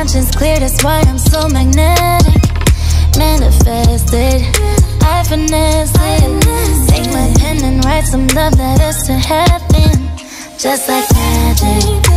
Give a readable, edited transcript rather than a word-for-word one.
conscience clear, that's why I'm so magnetic. Manifested, I finesse it. Take my pen and write some love letters to heaven, just like magic.